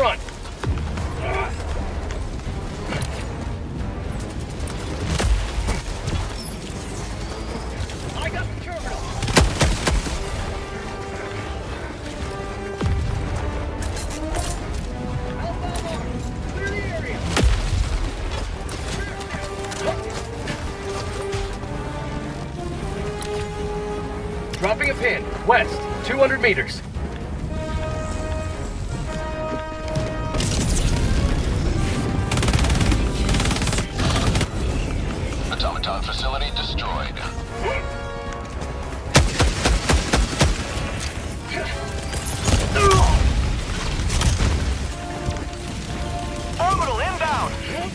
front. I got the terminal. Clear the area. Dropping a pin, west, 200 meters. Automaton facility destroyed. Orbital inbound!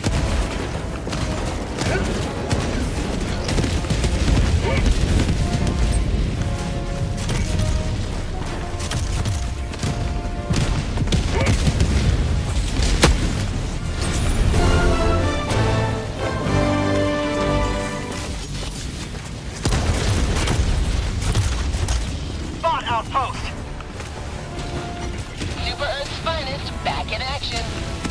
Bot outpost! Super Earth's finest back in action.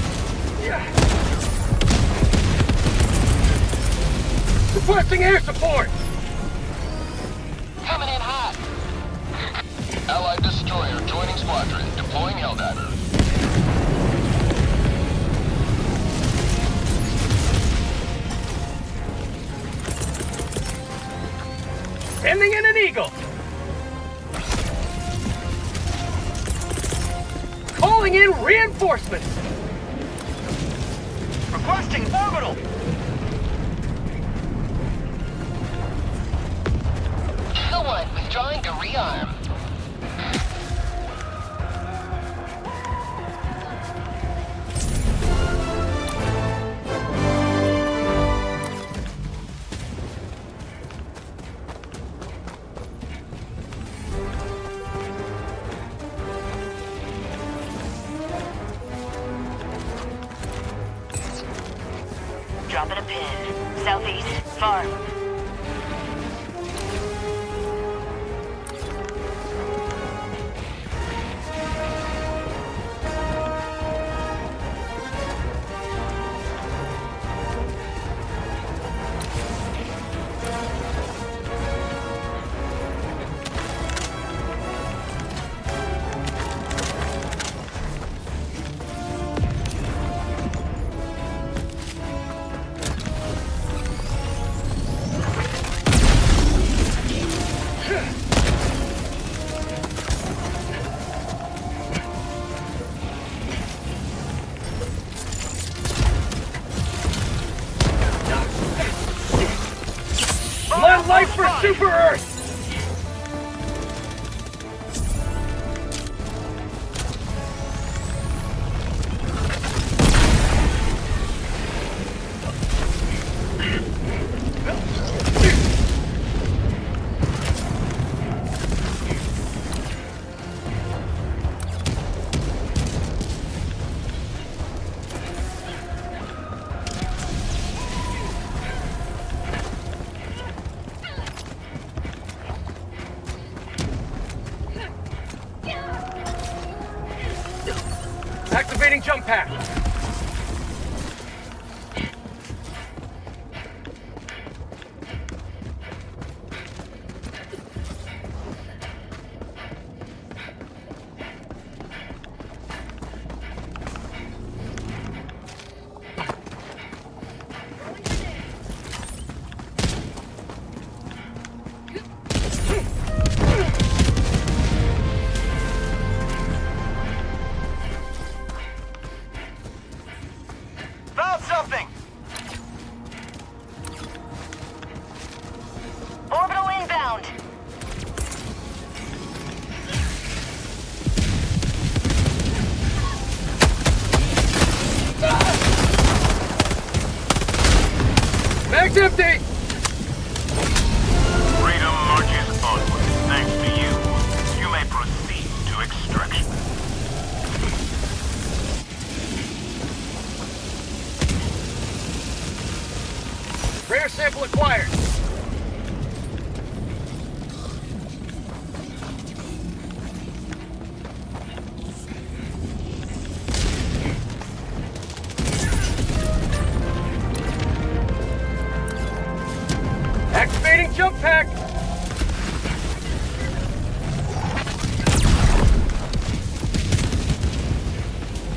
Requesting air support! Coming in hot. Allied destroyer joining squadron. Deploying Helldiver. Sending in an Eagle! Calling in reinforcements! Requesting orbital! Someone withdrawing to rearm. Dropping a pin. Southeast, farm. Blood life for Super Earth! Activating jump pack. Found something! Orbital inbound. Mag's empty! Freedom marches onward. Thanks to you. You may proceed to extraction. Rare sample acquired.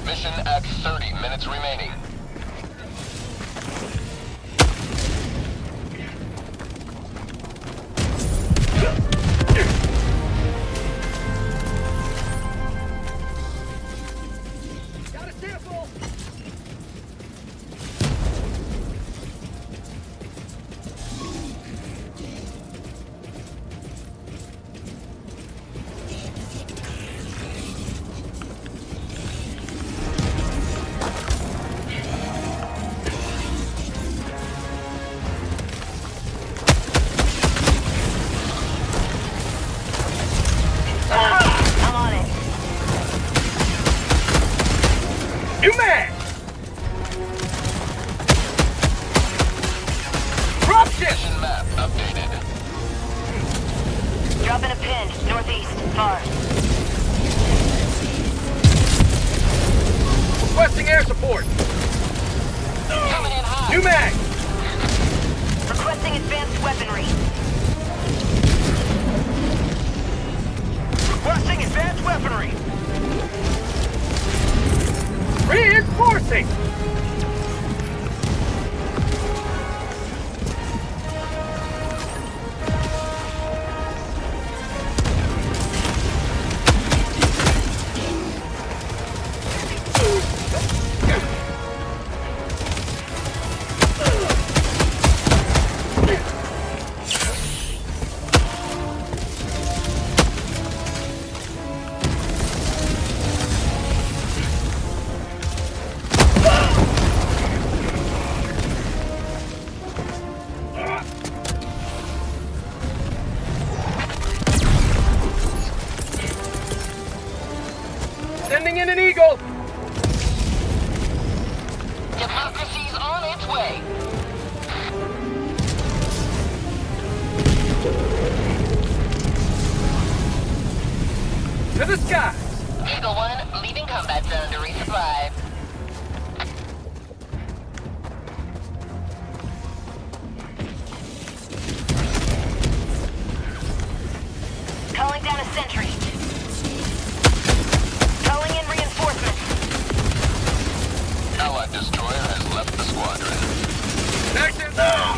Mission at 30 minutes remaining. Got a sample! I'm on it. New mag! Dropship! Mission map updated. Dropping a pin. Northeast. Far. Requesting air support! Coming in hot. New mag! Requesting advanced weaponry. Requesting advanced weaponry! Reinforcing! Sending in an eagle! Democracy's on its way. To the sky! Eagle 1, leaving combat zone to resupply. Calling down a sentry. Calling in reinforcements. Allied destroyer has left the squadron. Active now!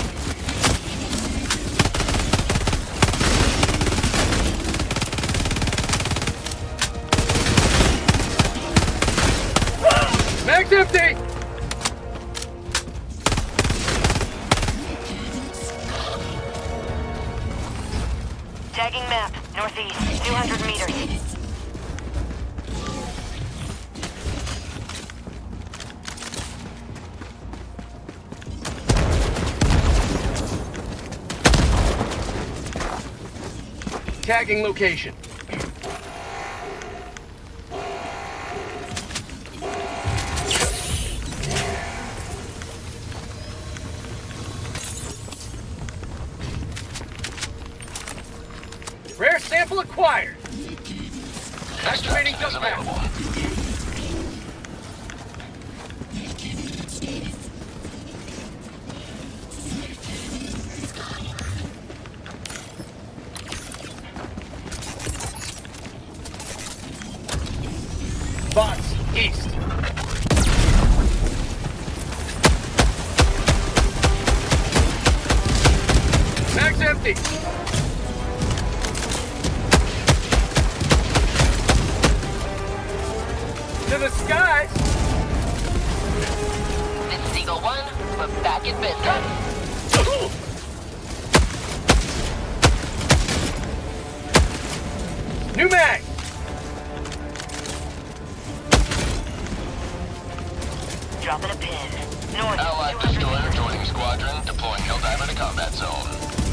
Mag's empty! Tagging map. Northeast. 200 meters. Tagging location. Rare sample acquired. Activating Extraction is dump map. available. Bots, east. Mag's empty. To the skies. This is Eagle 1, we're back in business. New mag. Dropping a pin. North. Allied 200 destroyer meters. joining squadron, deploying Helldiver to combat zone.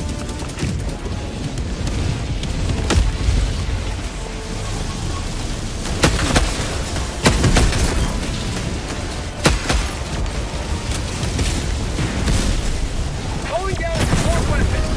Going down more weapons.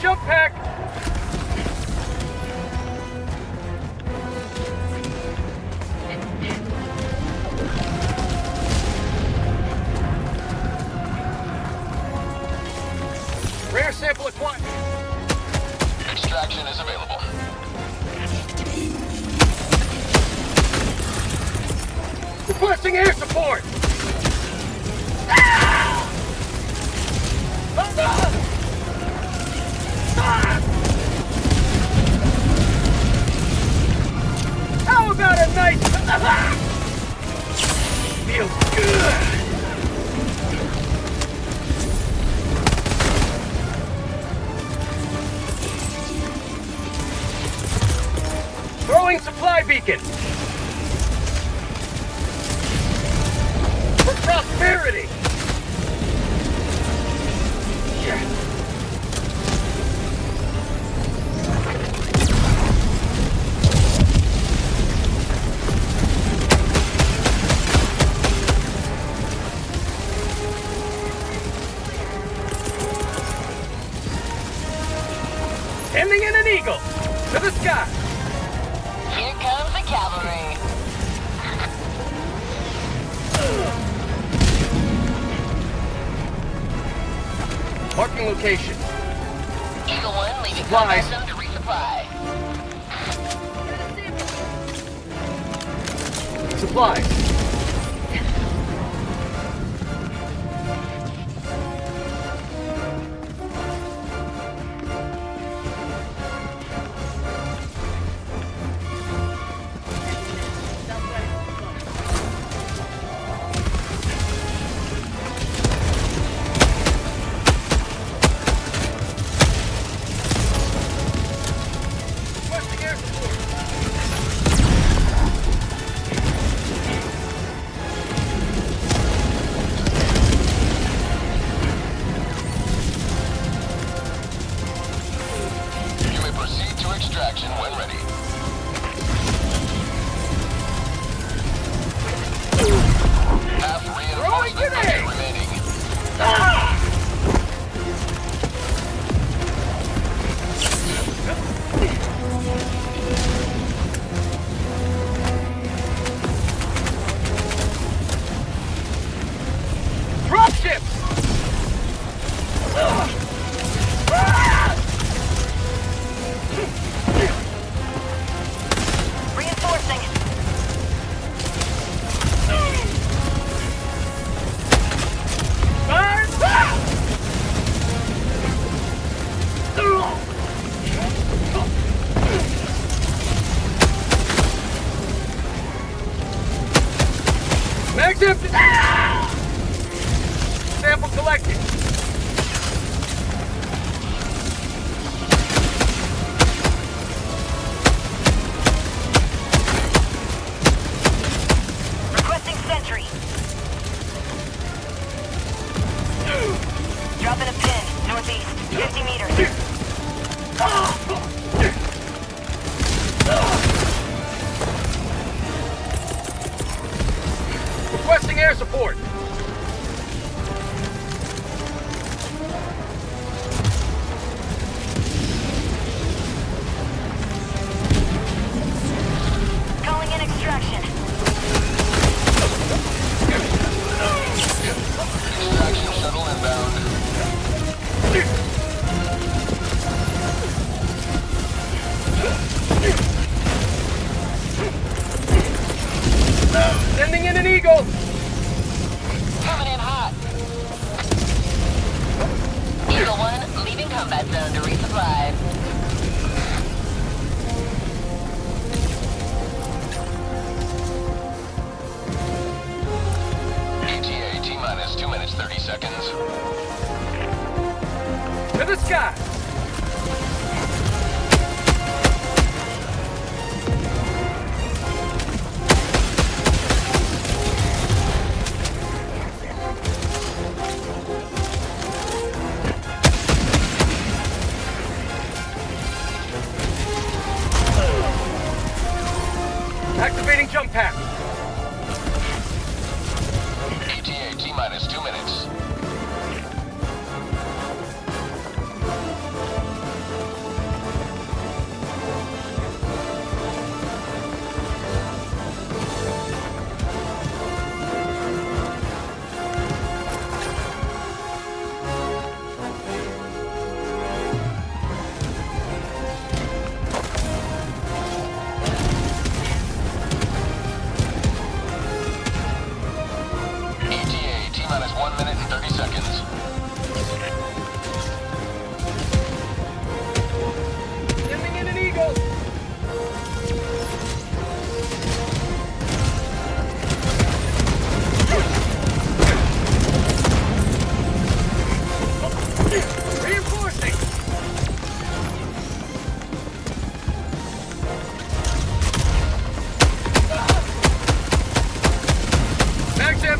jump pack! Rare sample acquired. Extraction is available. Requesting air support! Ah! Ah! How about a nice... Feels good! Throwing supply beacon! For prosperity! Yeah. Sending in an eagle! To the sky! Here comes the cavalry. Marking location. Eagle 1 leaving Supplies. combat zone to resupply. Supplies. Requesting air support. You may proceed to extraction when ready. Half reinforcement grenade! remaining. Dropships! Reinforcing. Fire! Mags empty! Sample collected. Requesting sentry. Dropping a pin. Northeast. 50 meters. Requesting air support. Calling in extraction. Extraction shuttle inbound. Sending in an eagle. Coming in hot. Eagle 1 leaving combat zone to resupply. ETA T-minus 2 minutes 30 seconds. To the sky. Activating jump pack. ETA T-minus 2 minutes.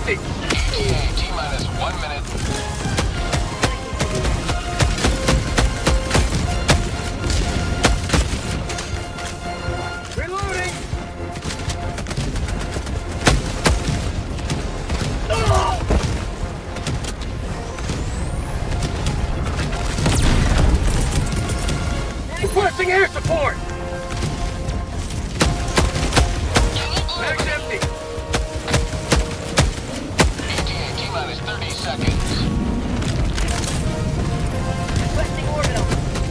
empty. ETA T-minus 1 minute. Reloading. Requesting air support. Mag's empty. ETA T-minus 30 seconds. Requesting orbital.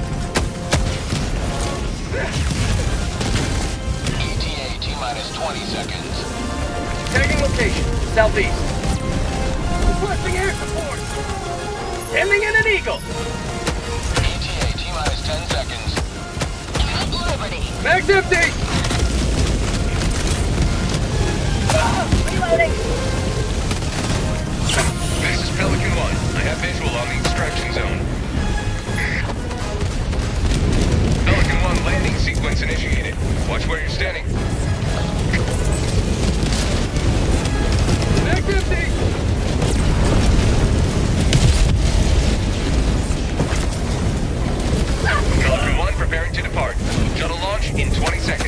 ETA T-minus 20 seconds. Tagging location. Southeast. Requesting air support. Sending in an Eagle. ETA T-minus 10 seconds. Liberty. Mag's empty. Reloading. This is Pelican 1. I have visual on the extraction zone. Pelican 1 landing sequence initiated. Watch where you're standing. Mag's empty. Pelican 1 preparing to depart. Shuttle launch in 20 seconds.